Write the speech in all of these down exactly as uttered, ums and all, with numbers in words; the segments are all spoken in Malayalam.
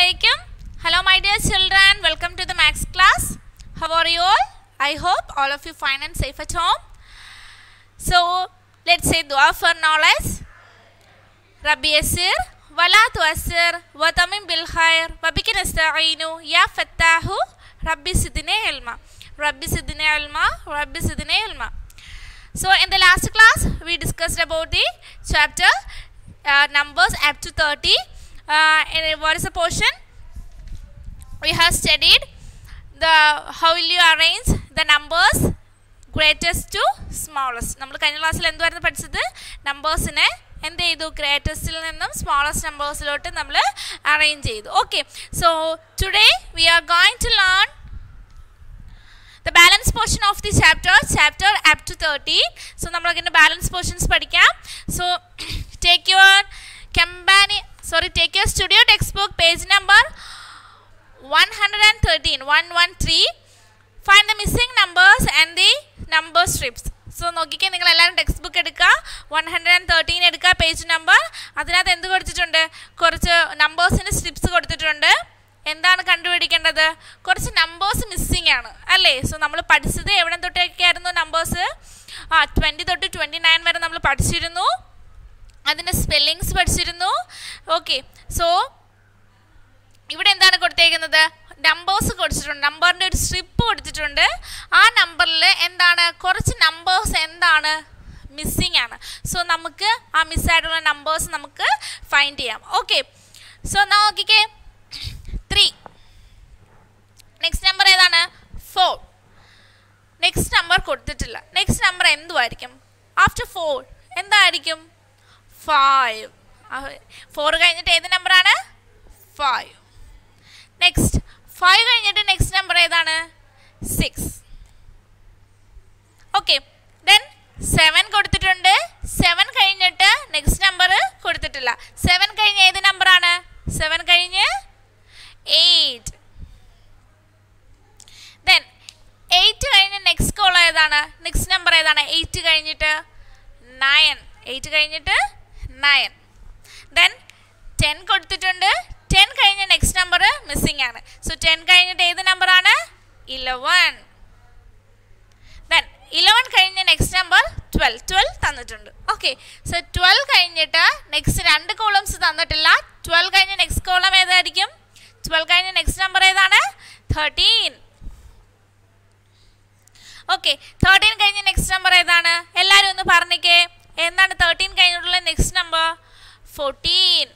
Assalamualaikum. Hello my dear children, welcome to the Max class. How are you all? I hope all of you fine and safe at home. So let's say dua for knowledge. Rabbi Yasir wala tu'assir wa tamim bil khair wa bika nasta'inu ya fattahu Rabbi sidni ilma. Rabbi sidni ilma, Rabbi sidni ilma. So in the last class we discussed about the chapter uh, numbers up to thirty. Uh, and what is the portion? We have studied the how will you arrange the numbers greatest to smallest. നമ്മൾ കഴിഞ്ഞ ക്ലാസ്സിൽ എന്തുവായിരുന്നു പഠിച്ചത്? നമ്പേഴ്സിനെ എന്ത് ചെയ്തു? ഗ്രേറ്റസ്റ്റിൽ നിന്നും സ്മോളസ്റ്റ് നമ്പേഴ്സിലോട്ട് നമ്മൾ അറേഞ്ച് ചെയ്തു. Okay, so today we are going to learn the balance portion of the chapter chapter up to thirty. So നമ്മൾ അതിന്റെ balance portions പഠിക്കാം. So take your company sorry take your studio textbook page number one thirteen one thirteen. Find the missing numbers and the number strips. So നോക്കിക്കേ, നിങ്ങൾ എല്ലാവരും ടെക്സ്റ്റ് ബുക്ക് എടുക്കുക, വൺ ഹൺഡ്രഡ് തേർട്ടീൻ എടുക്കുക, പേജ് നമ്പർ. അതിനകത്ത് എന്ത് കൊടുത്തിട്ടുണ്ട്? കുറച്ച് നമ്പേഴ്സിന് സ്ട്രിപ്സ് കൊടുത്തിട്ടുണ്ട്. എന്താണ് കണ്ടുപിടിക്കേണ്ടത്? കുറച്ച് നമ്പേഴ്സ് മിസ്സിംഗ് ആണ് അല്ലേ? സോ നമ്മൾ പഠിച്ചത് എവിടെ തൊട്ടൊക്കെയായിരുന്നു നമ്പേഴ്സ്? ആ ട്വൻറ്റി തൊട്ട് ട്വൻറ്റി നയൻ വരെ നമ്മൾ പഠിച്ചിരുന്നു, അതിൻ്റെ സ്പെല്ലിങ്സ് പഠിച്ചിരുന്നു. ഓക്കെ, സോ ഇവിടെ എന്താണ് കൊടുത്തേക്കുന്നത്? നമ്പേഴ്സ് കൊടുത്തിട്ടുണ്ട്, നമ്പറിൻ്റെ ഒരു സ്ട്രിപ്പ് കൊടുത്തിട്ടുണ്ട്. ആ നമ്പറിൽ എന്താണ്? കുറച്ച് നമ്പേഴ്സ് എന്താണ് മിസ്സിംഗ് ആണ്. സോ നമുക്ക് ആ മിസ്സായിട്ടുള്ള നമ്പേഴ്സ് നമുക്ക് ഫൈൻഡ് ചെയ്യാം. ഓക്കെ, സോ നോക്കിക്കേ, ത്രീ. നെക്സ്റ്റ് നമ്പർ ഏതാണ്? ഫോർ. നെക്സ്റ്റ് നമ്പർ കൊടുത്തിട്ടില്ല. നെക്സ്റ്റ് നമ്പർ എന്തുമായിരിക്കും? ആഫ്റ്റർ ഫോർ എന്തായിരിക്കും? ഫൈവ്. ഫോർ കഴിഞ്ഞിട്ട് ഏത് നമ്പറാണ്? ഫൈവ്. നെക്സ്റ്റ് ഫൈവ് കഴിഞ്ഞിട്ട് നെക്സ്റ്റ് നമ്പർ ഏതാണ്? സിക്സ്. ഓക്കെ, ദെൻ സെവൻ കൊടുത്തിട്ടുണ്ട്. സെവൻ കഴിഞ്ഞിട്ട് നെക്സ്റ്റ് നമ്പർ കൊടുത്തിട്ടില്ല. സെവൻ കഴിഞ്ഞ് ഏത് നമ്പറാണ്? സെവൻ കഴിഞ്ഞ് എയ്റ്റ്. ദെൻ എയ്റ്റ് കഴിഞ്ഞ് നെക്സ്റ്റ് കോളം ഏതാണ്? നെക്സ്റ്റ് നമ്പർ ഏതാണ്? എയ്റ്റ് കഴിഞ്ഞിട്ട് നയൻ. എയ്റ്റ് കഴിഞ്ഞിട്ട് നയൻ. ദെൻ ടെൻ കൊടുത്തിട്ടുണ്ട്. ടെൻ കഴിഞ്ഞ് നെക്സ്റ്റ് നമ്പർ മിസ്സിംഗ് ആണ്. സോ ടെൻ കഴിഞ്ഞിട്ട് ഏത് നമ്പറാണ്? ഇലവൻ. ദെൻ ഇലവൻ കഴിഞ്ഞ് നെക്സ്റ്റ് നമ്പർ ട്വൽവ്. ട്വൽവ് തന്നിട്ടുണ്ട്. ഓക്കെ, സോ ട്വൽവ് കഴിഞ്ഞിട്ട് നെക്സ്റ്റ് രണ്ട് കോളംസ് തന്നിട്ടില്ല. ട്വൽവ് കഴിഞ്ഞ് നെക്സ്റ്റ് കോളം ഏതായിരിക്കും? ട്വൽവ് കഴിഞ്ഞ നെക്സ്റ്റ് നമ്പർ ഏതാണ്? തേർട്ടീൻ. ഓക്കെ, തേർട്ടീൻ കഴിഞ്ഞ നെക്സ്റ്റ് നമ്പർ ഏതാണ്? എല്ലാവരും ഒന്ന് പറഞ്ഞിക്കേ, എന്താണ് തേർട്ടീൻ കഴിഞ്ഞിട്ടുള്ള next number? Fourteen.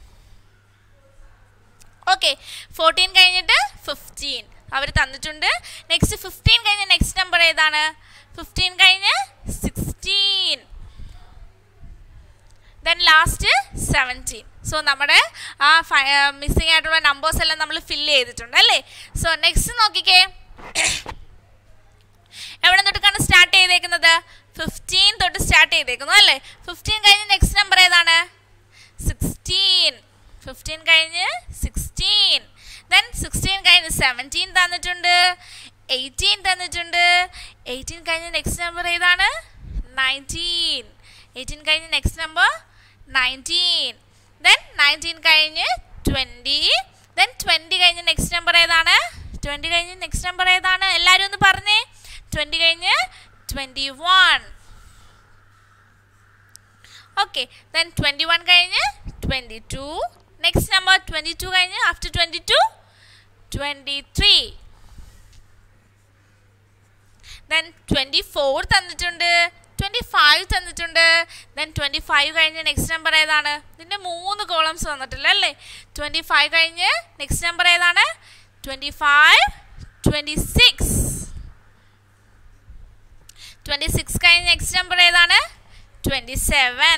Okay, fourteen കഴിഞ്ഞിട്ട് ഫിഫ്റ്റീൻ അവർ തന്നിട്ടുണ്ട്. നെക്സ്റ്റ് ഫിഫ്റ്റീൻ കഴിഞ്ഞ നെക്സ്റ്റ് നമ്പർ ഏതാണ്? ഫിഫ്റ്റീൻ കഴിഞ്ഞ് sixteen. Then last seventeen. So നമ്മുടെ ആ മിസ്സിംഗ് ആയിട്ടുള്ള നമ്പേഴ്സ് എല്ലാം നമ്മൾ ഫില്ല് ചെയ്തിട്ടുണ്ട് അല്ലേ? സോ നെക്സ്റ്റ് നോക്കിക്കേ, എവിടെ തൊട്ടാണ് സ്റ്റാർട്ട് ചെയ്തേക്കുന്നത്? ഫിഫ്റ്റീൻ തൊട്ട് സ്റ്റാർട്ട് ചെയ്തേക്കുന്നു അല്ലേ? ഫിഫ്റ്റീൻ കഴിഞ്ഞ് നെക്സ്റ്റ് നമ്പർ ഏതാണ്? സിക്സ്റ്റീൻ. ഫിഫ്റ്റീൻ കഴിഞ്ഞ് സിക്സ്റ്റീൻ. ദെൻ സിക്സ്റ്റീൻ കഴിഞ്ഞ് സെവൻറ്റീൻ തന്നിട്ടുണ്ട്, എയ്റ്റീൻ തന്നിട്ടുണ്ട്. എയ്റ്റീൻ കഴിഞ്ഞ് നെക്സ്റ്റ് നമ്പർ ഏതാണ്? നയൻറ്റീൻ. എയ്റ്റീൻ കഴിഞ്ഞ് next number nineteen. Then nineteen കഴിഞ്ഞ് ട്വൻറ്റി. ദെൻ ട്വൻറ്റി കഴിഞ്ഞ് നെക്സ്റ്റ് നമ്പർ ഏതാണ്? ട്വൻറ്റി കഴിഞ്ഞ് നെക്സ്റ്റ് നമ്പർ ഏതാണ്? എല്ലാവരും ഒന്ന് പറഞ്ഞേ. ട്വൻറ്റി കഴിഞ്ഞ് twenty one. Okay, then twenty one കഴിഞ്ഞ് twenty two. Next number twenty two കഴിഞ്ഞ് after twenty two twenty three. Then twenty four തന്നിട്ടുണ്ട്, ട്വൻറ്റി ഫൈവ് തന്നിട്ടുണ്ട്. ദെൻ ട്വൻറ്റി ഫൈവ് കഴിഞ്ഞ് നെക്സ്റ്റ് നമ്പർ ഏതാണ്? ഇതിൻ്റെ മൂന്ന് കോളംസ് തന്നിട്ടില്ല അല്ലേ? ട്വൻറ്റി ഫൈവ് കഴിഞ്ഞ് നെക്സ്റ്റ് നമ്പർ ഏതാണ്? Twenty five. Twenty six. Twenty six കഴിഞ്ഞ് നെക്സ്റ്റ് നമ്പർ ഏതാണ്? Twenty seven.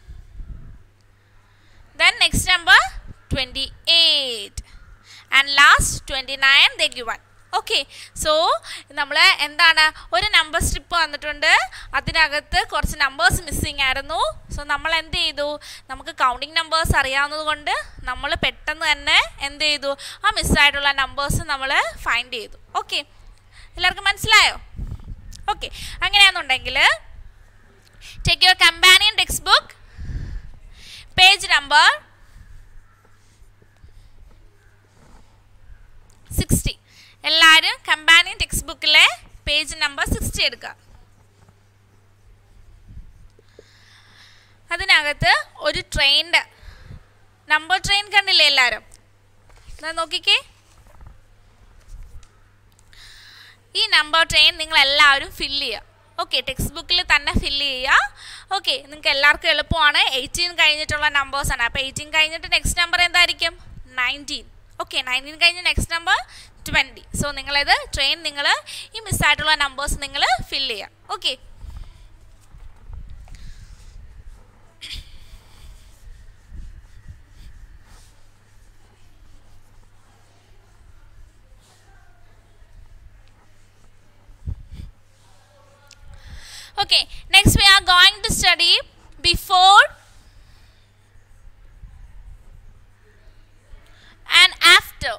Then next number twenty eight and last twenty nine. They given. Okay, so നമ്മൾ എന്താണ്, ഒരു നമ്പർ സ്ട്രിപ്പ് വന്നിട്ടുണ്ട്, അതിനകത്ത് കുറച്ച് നമ്പേഴ്സ് മിസ്സിങ് ആയിരുന്നു. സോ നമ്മൾ എന്ത് ചെയ്തു? നമുക്ക് കൗണ്ടിങ് നമ്പേഴ്സ് അറിയാവുന്നത് കൊണ്ട് നമ്മൾ പെട്ടെന്ന് തന്നെ എന്ത് ചെയ്തു? ആ മിസ്സായിട്ടുള്ള നമ്പേഴ്സ് നമ്മൾ ഫൈൻഡ് ചെയ്തു. ഓക്കെ, എല്ലാവർക്കും മനസ്സിലായോ? ഓക്കെ, അങ്ങനെയാണെന്നുണ്ടെങ്കിൽ take your companion text book, page number എല്ലാവരും കമ്പാനിയൻ ടെക്സ്റ്റ് ബുക്കിലെ പേജ് നമ്പർ സിക്സ്റ്റി എടുക്കുക. അതിനകത്ത് ഒരു ട്രെയിനിൻ്റെ നമ്പർ ട്രെയിൻ കണ്ടില്ലേ എല്ലാവരും? നോക്കിക്കേ, ഈ നമ്പർ ട്രെയിൻ നിങ്ങൾ എല്ലാവരും ഫില്ല് ചെയ്യുക. ഓക്കെ, ടെക്സ്റ്റ് ബുക്കിൽ തന്നെ ഫില്ല് ചെയ്യുക. ഓക്കെ, നിങ്ങൾക്ക് എല്ലാവർക്കും എളുപ്പമാണ്. എയ്റ്റീൻ കഴിഞ്ഞിട്ടുള്ള നമ്പേഴ്സാണ്. അപ്പോൾ എയ്റ്റീൻ കഴിഞ്ഞിട്ട് നെക്സ്റ്റ് നമ്പർ എന്തായിരിക്കും? നയൻറ്റീൻ. ഓക്കെ, നയൻറ്റീൻ കഴിഞ്ഞ് നെക്സ്റ്റ് നമ്പർ ട്വൻറ്റി. സോ നിങ്ങളിത് ട്രെയിൻ നിങ്ങൾ ഈ മിസ്സായിട്ടുള്ള നമ്പേഴ്സ് നിങ്ങൾ ഫില്ല് ചെയ്യുക. Okay, okay, next we are going to study before and after.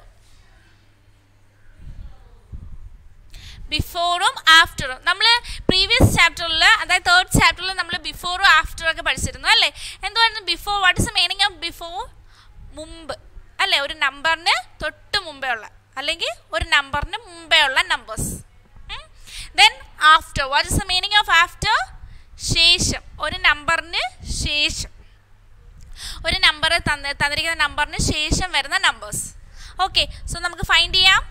ബിഫോറും ആഫ്റ്ററും നമ്മൾ പ്രീവിയസ് ചാപ്റ്ററിൽ, അതായത് തേർഡ് ചാപ്റ്ററിൽ നമ്മൾ ബിഫോറും ആഫ്റ്ററും ഒക്കെ പഠിച്ചിരുന്നു അല്ലേ? എന്തുകൊണ്ടാണ് before? What is the meaning of before? മുമ്പ് അല്ലേ? ഒരു നമ്പറിന് തൊട്ട് മുമ്പേ ഉള്ള, അല്ലെങ്കിൽ ഒരു നമ്പറിന് മുമ്പേ ഉള്ള numbers. Then after, what is the meaning of after? ശേഷം, ഒരു നമ്പറിന് ശേഷം, ഒരു നമ്പർ തന്ന തന്നിരിക്കുന്ന നമ്പറിന് ശേഷം വരുന്ന നമ്പേഴ്സ്. ഓക്കെ, സോ നമുക്ക് ഫൈൻഡ് ചെയ്യാം.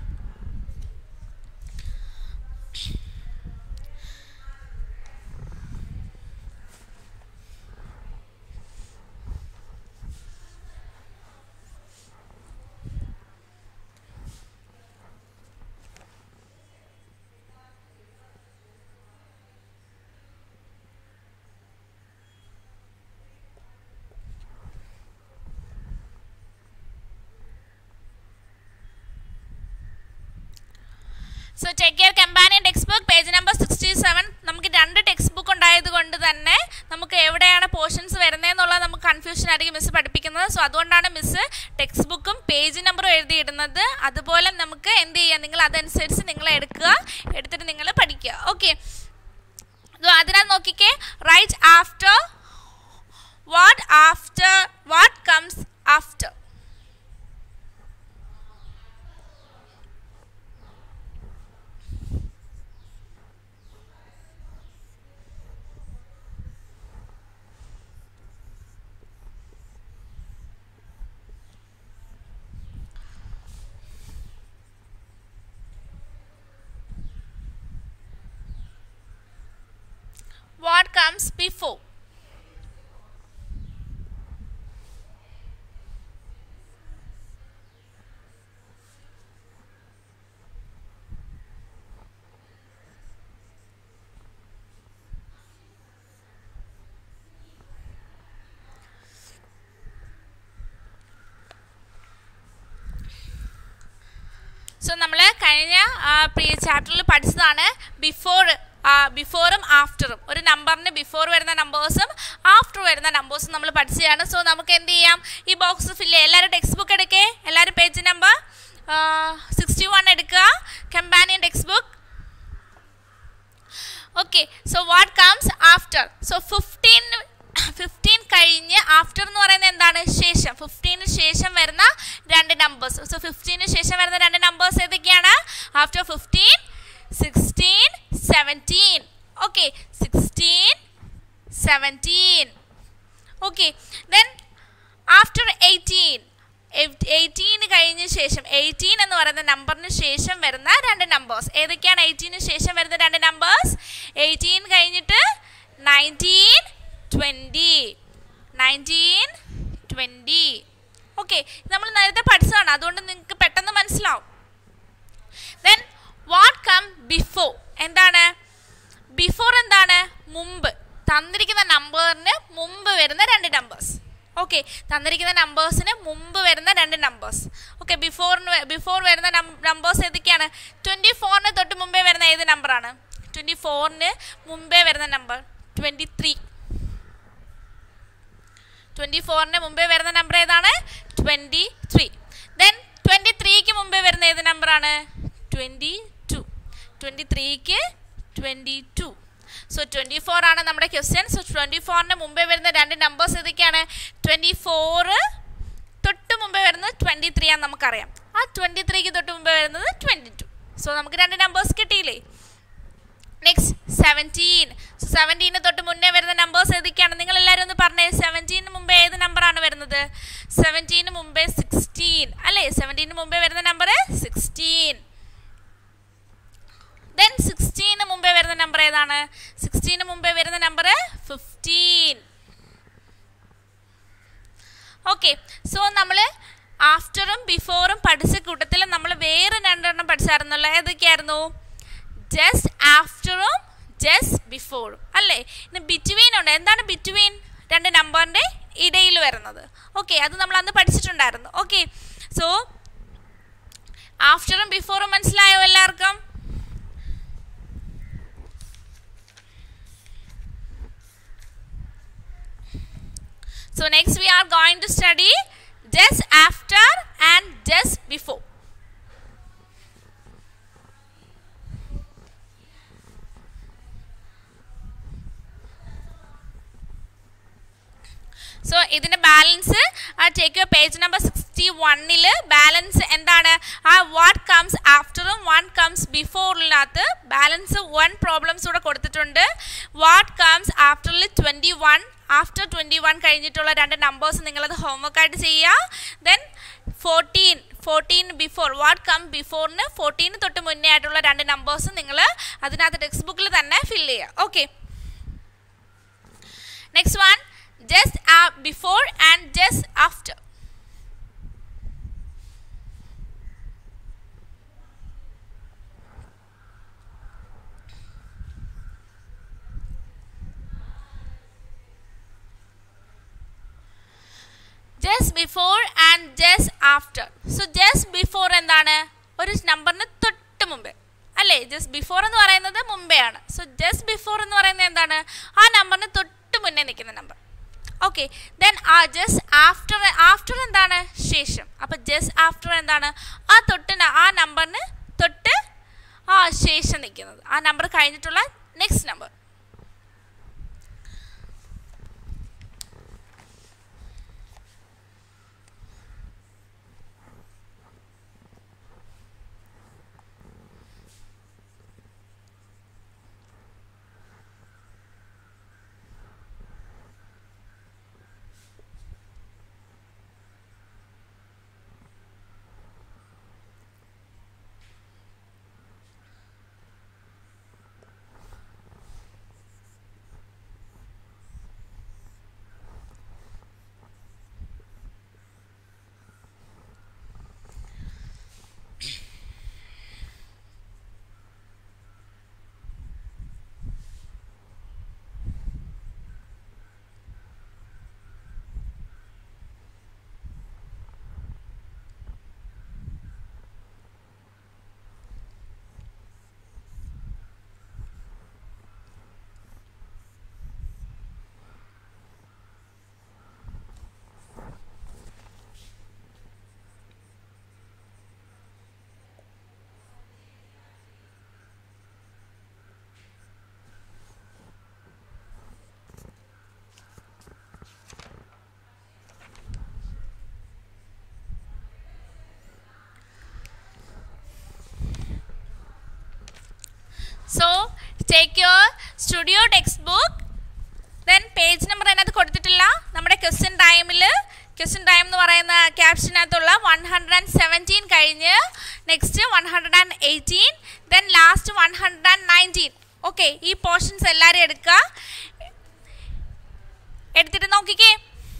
So take your companion text book page number sixty seven. നമുക്ക് രണ്ട് ടെക്സ്റ്റ് ബുക്ക് ഉണ്ടായത് കൊണ്ട് തന്നെ നമുക്ക് എവിടെയാണ് പോർഷൻസ് വരുന്നതെന്നുള്ളത് നമുക്ക് കൺഫ്യൂഷൻ ആയിരിക്കും മിസ്സ് പഠിപ്പിക്കുന്നത്. സോ അതുകൊണ്ടാണ് മിസ്സ് ടെക്സ്റ്റ് ബുക്കും പേജ് നമ്പറും എഴുതിയിടുന്നത്. അതുപോലെ നമുക്ക് എന്ത് ചെയ്യാം, നിങ്ങൾ അതനുസരിച്ച് നിങ്ങൾ എടുക്കുക, എടുത്തിട്ട് നിങ്ങൾ പഠിക്കുക. ഓക്കെ, അതിനകത്ത് നോക്കിക്കേ, right after, what after, what comes after. What comes before? So നമ്മൾ കഴിഞ്ഞ പ്രീ ചാപ്റ്ററിൽ പഠിച്ചതാണ് ബിഫോർ, ബിഫോറും ആഫ്റ്ററും. ഒരു നമ്പറിന് ബിഫോർ വരുന്ന നമ്പേഴ്സും ആഫ്റ്റർ വരുന്ന നമ്പേഴ്സും നമ്മൾ പഠിച്ചതാണ്. സോ നമുക്ക് എന്ത് ചെയ്യാം, ഈ ബോക്സ് ഫില്ല് ചെയ്യാം. എല്ലാവരും ടെക്സ്റ്റ് ബുക്ക് എടുക്കേ, എല്ലാവരും പേജ് നമ്പർ സിക്സ്റ്റി വൺ എടുക്കുക, companion text book. Okay, so what comes after? So fifteen fifteen കഴിഞ്ഞ് ആഫ്റ്റർ എന്ന് പറയുന്നത് എന്താണ്? ശേഷം. ഫിഫ്റ്റീന് ശേഷം വരുന്ന രണ്ട് നമ്പേഴ്സ്. സോ ഫിഫ്റ്റീന് ശേഷം വരുന്ന രണ്ട് നമ്പേഴ്സ് ഏതൊക്കെയാണ്? After fifteen, sixteen, seventeen. Okay, sixteen, seventeen. Okay, then after eighteen, എയ്റ്റീന് കഴിഞ്ഞ ശേഷം, എയ്റ്റീൻ എന്ന് പറയുന്ന നമ്പറിന് ശേഷം വരുന്ന രണ്ട് നമ്പേഴ്സ് ഏതൊക്കെയാണ്? എയ്റ്റീന് ശേഷം വരുന്ന രണ്ട് നമ്പേഴ്സ്, എയ്റ്റീൻ കഴിഞ്ഞിട്ട് nineteen, twenty, nineteen, twenty. Okay, നമ്മൾ നേരത്തെ പഠിച്ചതാണ്, അതുകൊണ്ട് നിങ്ങൾക്ക് പെട്ടെന്ന് മനസ്സിലാവും. Then what come before? എന്താണ് ബിഫോർ? എന്താണ്? മുമ്പ്. തന്നിരിക്കുന്ന നമ്പറിന് മുമ്പ് വരുന്ന രണ്ട് നമ്പേഴ്സ്. ഓക്കെ, തന്നിരിക്കുന്ന നമ്പേഴ്സിന് മുമ്പ് വരുന്ന രണ്ട് നമ്പേഴ്സ്. ഓക്കെ, ബിഫോറിന് ബിഫോർ വരുന്ന നമ്പേഴ്സ് ഏതൊക്കെയാണ്? ട്വൻറ്റി ഫോറിന് തൊട്ട് മുമ്പേ വരുന്ന ഏത് നമ്പറാണ്? ട്വൻറ്റി ഫോറിന് മുമ്പേ വരുന്ന നമ്പർ ട്വൻറ്റി ത്രീ. ട്വൻറ്റി ഫോറിന് മുമ്പേ വരുന്ന നമ്പർ ഏതാണ്? Twenty three. ദെൻ ട്വൻറ്റി ത്രീക്ക് മുമ്പേ വരുന്ന ഏത് നമ്പറാണ്? Twenty two. ട്വൻറ്റി ത്രീക്ക് twenty two. So twenty four ആണ് നമ്മുടെ ക്വസ്റ്റ്യൻ. സോ ട്വൻറ്റി ഫോറിന് മുമ്പേ വരുന്ന രണ്ട് നമ്പേഴ്സ് ഏതൊക്കെയാണ്? ട്വൻറ്റി ഫോറ് തൊട്ട് മുമ്പേ വരുന്നത് ട്വൻറ്റി ത്രീ ആണെന്ന് നമുക്കറിയാം. ആ ട്വൻറ്റി ത്രീക്ക് തൊട്ട് മുമ്പേ വരുന്നത് ട്വൻറ്റി ടു. സോ നമുക്ക് രണ്ട് നമ്പേഴ്സ് കിട്ടിയില്ലേ. Next seventeen. സോ സെവൻറ്റീന് തൊട്ട് മുന്നേ വരുന്ന നമ്പേഴ്സ് ഏതൊക്കെയാണ്? നിങ്ങൾ എല്ലാവരും ഒന്ന് പറഞ്ഞേ. സെവൻറ്റീന് മുമ്പേ ഏത് നമ്പറാണ് വരുന്നത്? സെവൻറ്റീന് മുമ്പേ സിക്സ്റ്റീൻ അല്ലേ? സെവൻറ്റീന് മുമ്പേ വരുന്ന നമ്പർ സിക്സ്റ്റീൻ. ദെൻ സിക്സ്റ്റീന് മുമ്പേ വരുന്ന നമ്പർ ഏതാണ്? സിക്സ്റ്റീന് മുമ്പേ വരുന്ന നമ്പർ ഫിഫ്റ്റീൻ. ഓക്കെ, സോ നമ്മൾ ആഫ്റ്ററും ബിഫോറും പഠിച്ച കൂട്ടത്തിൽ നമ്മൾ വേറെ രണ്ടെണ്ണം പഠിച്ചായിരുന്നല്ലോ. ഏതൊക്കെയായിരുന്നു? ജസ്റ്റ് ആഫ്റ്ററും ജസ്റ്റ് ബിഫോറും അല്ലേ? ഇനി ബിറ്റ്വീൻ ഉണ്ട്. എന്താണ് ബിറ്റ്വീൻ? രണ്ട് നമ്പറിൻ്റെ ഇടയിൽ വരുന്നത്. ഓക്കെ, അത് നമ്മൾ അന്ന് പഠിച്ചിട്ടുണ്ടായിരുന്നു. ഓക്കെ, സോ ആഫ്റ്ററും ബിഫോറും മനസ്സിലായോ എല്ലാവർക്കും? So next we are going to study just after and just before. So ഇതിന്റെ ബാലൻസ് ആ take your page number sixty വണ്ണിൽ ബാലൻസ് എന്താണ്? ആ വാട്ട് കംസ് ആഫ്റ്ററും വൺ കംസ് ബിഫോറിനകത്ത് ബാലൻസ് വൺ പ്രോബ്ലംസ് കൂടെ കൊടുത്തിട്ടുണ്ട്. വാട്ട് കംസ് ആഫ്റ്ററിൽ twenty one, after twenty one കഴിഞ്ഞിട്ടുള്ള രണ്ട് നമ്പേഴ്സ് നിങ്ങളത് ഹോംവർക്കായിട്ട് ചെയ്യുക. Then fourteen, fourteen before, what come ബിഫോറിന് ഫോർട്ടീന് തൊട്ട് മുന്നേ ആയിട്ടുള്ള രണ്ട് നമ്പേഴ്സ് നിങ്ങൾ അതിനകത്ത് ടെക്സ്റ്റ് ബുക്കിൽ തന്നെ ഫില്ല് ചെയ്യുക. Okay, next one just uh, before and just after. Just before and just after. So just before എന്താണ്? ഒരു നമ്പറിന് തൊട്ട് മുമ്പേ അല്ലേ? ജസ്റ്റ് ബിഫോർ എന്ന് പറയുന്നത് മുമ്പേ ആണ്. സോ ജസ്റ്റ് ബിഫോർ എന്ന് പറയുന്നത് എന്താണ്? ആ നമ്പറിന് തൊട്ട് മുന്നേ നിൽക്കുന്ന നമ്പർ. ഓക്കെ, ദെൻ ആ ജസ്റ്റ് ആഫ്റ്റർ, ആഫ്റ്റർ എന്താണ്? ശേഷം. അപ്പോൾ ജസ്റ്റ് ആഫ്റ്റർ എന്താണ്? ആ തൊട്ട് ആ നമ്പറിന് തൊട്ട് ആ ശേഷം നിൽക്കുന്നത്, ആ നമ്പർ കഴിഞ്ഞിട്ടുള്ള next number. So take your studio textbook, then page number അതിനകത്ത് കൊടുത്തിട്ടില്ല. നമ്മുടെ ക്വസ്റ്റ്യൻ ടൈമിൽ ക്വസ്റ്റ്യൻ ടൈം എന്ന് പറയുന്ന ക്യാപ്ഷനകത്തുള്ള വൺ ഹൺഡ്രഡ് ആൻഡ് സെവൻറ്റീൻ കഴിഞ്ഞ് next one hundred and eighteen, then last one hundred and nineteen. Okay, ഈ പോർഷൻസ് എല്ലാവരും എടുക്കുക. എടുത്തിട്ട് നോക്കിക്കേ.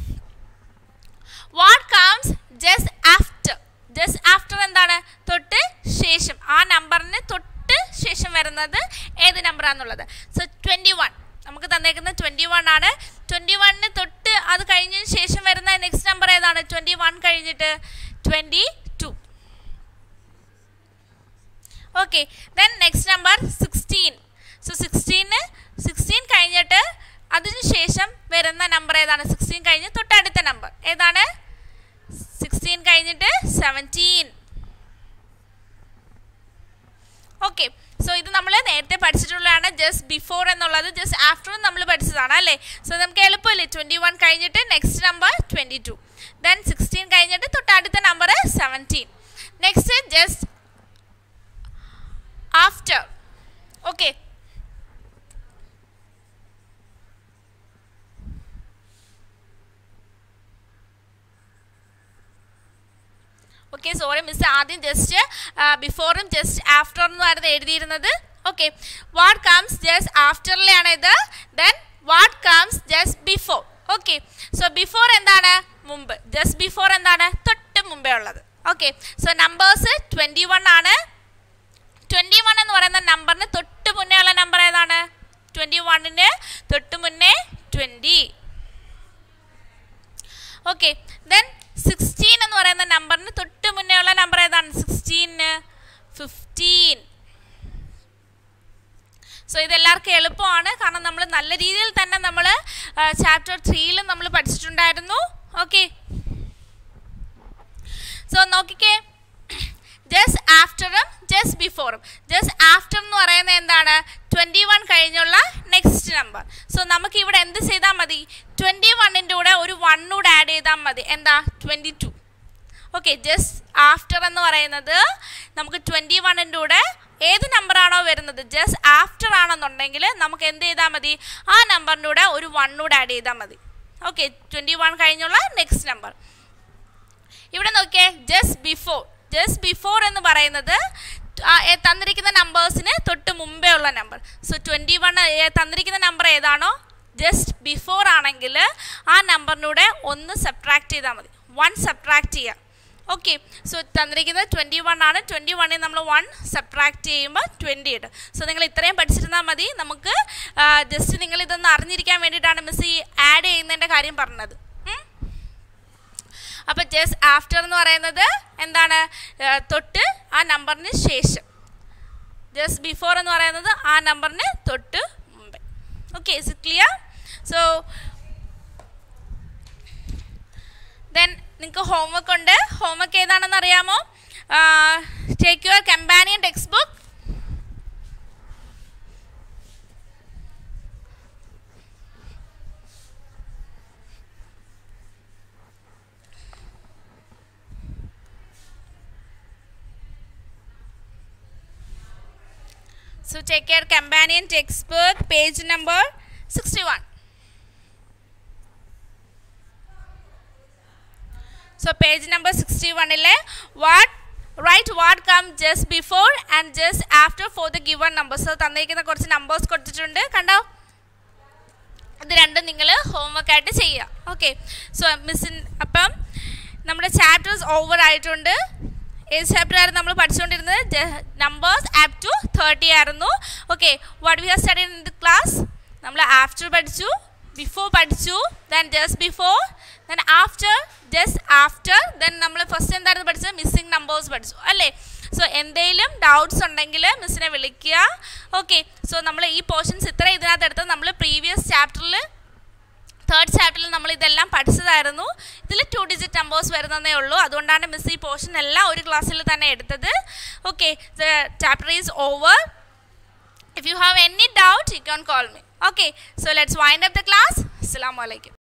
What comes just after. Just after എന്താണ്? തൊട്ട് ശേഷം, ആ നമ്പറിന് തൊട്ട് ശേഷം വരുന്നത് ഏത് നമ്പറാണെന്നുള്ളത്. സോ ട്വൻറ്റി വൺ നമുക്ക് തന്നേക്കുന്നത് ട്വൻറ്റി വൺ ആണ്. ട്വൻറ്റി വണ്ണിന് തൊട്ട് അത് കഴിഞ്ഞതിന് ശേഷം വരുന്ന നെക്സ്റ്റ് നമ്പർ ഏതാണ്? ട്വൻറ്റി വൺ കഴിഞ്ഞിട്ട് twenty two. Okay, then next number sixteen. So സിക്സ്റ്റീന് സിക്സ്റ്റീൻ കഴിഞ്ഞിട്ട് അതിന് ശേഷം വരുന്ന നമ്പർ ഏതാണ്? സിക്സ്റ്റീൻ കഴിഞ്ഞ് തൊട്ടടുത്ത നമ്പർ ഏതാണ്? സിക്സ്റ്റീൻ കഴിഞ്ഞിട്ട് സെവൻറ്റീൻ. ഓക്കെ, സോ ഇത് നമ്മൾ നേരത്തെ പഠിച്ചിട്ടുള്ളതാണ്. ജസ്റ്റ് ബിഫോർ എന്നുള്ളത് ജസ്റ്റ് ആഫ്റ്റർ നമ്മൾ പഠിച്ചതാണ് അല്ലേ? സോ നമുക്ക് എളുപ്പമല്ലേ? ട്വൻറ്റി വൺ കഴിഞ്ഞിട്ട് next number twenty two, then sixteen കഴിഞ്ഞിട്ട് തൊട്ടടുത്ത number seventeen. Next okay, sorry miss ആദ്യം ജസ്റ്റ് ബിഫോറും ജസ്റ്റ് ആഫ്റ്ററും ആയിരുന്നു എഴുതിയിരുന്നത്. ഓക്കെ, വാട്ട് കംസ് ജസ്റ്റ് ആഫ്റ്ററിലാണ് ഇത്, then what comes just before. Okay, so before എന്താണ്? മുമ്പ്. ജസ്റ്റ് ബിഫോർ എന്താണ്? തൊട്ട് മുമ്പേ ഉള്ളത്. Okay, so numbers twenty one ആണ്. ട്വൻറ്റി വൺ എന്ന് പറയുന്ന നമ്പറിന് തൊട്ട് മുന്നേ ഉള്ള നമ്പർ ഏതാണ്? ട്വൻറ്റി വണ്ണിന് തൊട്ട് മുന്നേ ട്വൻറ്റി. ഓക്കെ, ദെൻ സിക്സ്റ്റീൻ എന്ന് പറയുന്ന നമ്പറിന് തൊട്ട് മുന്നേ ഉള്ള നമ്പർ ഏതാണ്? Sixteen fifteen. സോ ഇതെല്ലാവർക്കും എളുപ്പമാണ്, കാരണം നമ്മൾ നല്ല രീതിയിൽ തന്നെ നമ്മൾ ചാപ്റ്റർ ത്രീയിലും നമ്മൾ പഠിച്ചിട്ടുണ്ടായിരുന്നു. ഓക്കെ, സോ നോക്കിക്കേ, ജസ്റ്റ് ആഫ്റ്ററും ജസ്റ്റ് ബിഫോറും. ജസ്റ്റ് ആഫ്റ്റർ എന്ന് പറയുന്നത് എന്താണ്? ട്വൻറ്റി വൺ കഴിഞ്ഞുള്ള നെക്സ്റ്റ് നമ്പർ. സോ നമുക്ക് ഇവിടെ എന്ത് ചെയ്താൽ മതി? ട്വൻറ്റി വണ്ണിൻ്റെ കൂടെ ഒരു വണ്ണൂടെ ആഡ് ചെയ്താൽ മതി. എന്താ? Twenty two. Okay, just after എന്ന് പറയുന്നത് നമുക്ക് ട്വൻറ്റി വണ്ണിൻ്റെ കൂടെ ഏത് നമ്പറാണോ വരുന്നത്, ജസ്റ്റ് ആഫ്റ്റർ ആണെന്നുണ്ടെങ്കിൽ നമുക്ക് എന്ത് ചെയ്താൽ മതി? ആ നമ്പറിൻ്റെ കൂടെ ഒരു വണ്ണൂടെ ആഡ് ചെയ്താൽ മതി. ഓക്കെ, ട്വൻറ്റി വൺ കഴിഞ്ഞുള്ള നെക്സ്റ്റ് നമ്പർ. ഇവിടെ നോക്കിയേ, ജസ്റ്റ് ബിഫോർ. ജസ്റ്റ് ബിഫോർ എന്ന് പറയുന്നത് തന്നിരിക്കുന്ന നമ്പേഴ്സിന് തൊട്ട് മുമ്പേ ഉള്ള നമ്പർ. സോ ട്വൻറ്റി വൺ തന്നിരിക്കുന്ന നമ്പർ ഏതാണോ ജസ്റ്റ് ബിഫോർ ആണെങ്കിൽ ആ നമ്പറിനൂടെ ഒന്ന് സബ്ട്രാക്ട് ചെയ്താൽ മതി. വൺ സബ്ട്രാക്ട് ചെയ്യുക. ഓക്കെ, സോ തന്നിരിക്കുന്നത് ട്വൻറ്റി വൺ ആണ്. ട്വൻറ്റി വണ്ണിൽ നമ്മൾ വൺ സബ്ട്രാക്ട് ചെയ്യുമ്പോൾ ട്വൻറ്റി ഇടും. സോ നിങ്ങൾ ഇത്രയും പഠിച്ചിരുന്നാൽ മതി. നമുക്ക് ജസ്റ്റ് നിങ്ങൾ ഇതൊന്ന് അറിഞ്ഞിരിക്കാൻ വേണ്ടിയിട്ടാണ് മിസ് ഈ ആഡ് ചെയ്യുന്നതിൻ്റെ കാര്യം പറഞ്ഞത്. അപ്പോൾ ജസ്റ്റ് ആഫ്റ്റർ എന്ന് പറയുന്നത് എന്താണ്? തൊട്ട് ആ നമ്പറിന് ശേഷം. ജസ്റ്റ് ബിഫോർ എന്ന് പറയുന്നത് ആ നമ്പറിന് തൊട്ട് മുമ്പേ. Okay, is it clear? So then നിങ്ങൾക്ക് ഹോംവർക്ക് ഉണ്ട്. ഹോംവർക്ക് ഏതാണെന്ന് അറിയാമോ? Take your companion text book. So take your companion textbook, page number sixty-one. So page number sixty-one ile what write what comes just before and just after for the given number. So തന്നിരിക്കുന്ന കുറച്ച് നമ്പേഴ്സ് കൊടുത്തിട്ടുണ്ട്, കണ്ടോ? ഇത് രണ്ടും നിങ്ങൾ ഹോംവർക്ക് ആയിട്ട് ചെയ്യുക. ഓക്കെ, സോ മിസ്സിൻ അപ്പം നമ്മുടെ ചാപ്റ്റേഴ്സ് ഓവർ ആയിട്ടുണ്ട്. ഏത് ചാപ്റ്റർ ആയിരുന്നു നമ്മൾ പഠിച്ചുകൊണ്ടിരുന്നത്? നമ്പേഴ്സ് അപ് ടു തേർട്ടി ആയിരുന്നു. Okay, what we have studied in the class? നമ്മൾ ആഫ്റ്റർ പഠിച്ചു, ബിഫോർ പഠിച്ചു, then just before, then after, just after, then നമ്മൾ ഫസ്റ്റ് എന്തായിരുന്നു പഠിച്ചത്? മിസ്സിംഗ് നമ്പേഴ്സ് പഠിച്ചു അല്ലേ? സോ എന്തെങ്കിലും ഡൗട്ട്സ് ഉണ്ടെങ്കിൽ മിസ്സിനെ വിളിക്കുക. ഓക്കെ, സോ നമ്മൾ ഈ പോർഷൻസ് ഇത്ര ഇതിനകത്ത് എടുത്തത് നമ്മൾ പ്രീവിയസ് ചാപ്റ്ററിൽ തേർഡ് ചാപ്റ്ററിൽ നമ്മൾ ഇതെല്ലാം പഠിച്ചതായിരുന്നു. ഇതിൽ ടു ഡിജിറ്റ് നമ്പേഴ്സ് വരുന്നതേ ഉള്ളൂ. അതുകൊണ്ടാണ് മിസ് ഈ പോർഷൻ എല്ലാം ഒരു ക്ലാസ്സിൽ തന്നെ എടുത്തത്. Okay, the chapter is over. If you have any doubt you can call me. Okay, so let's wind up the class. അസ്സലാമു അലൈക്കും.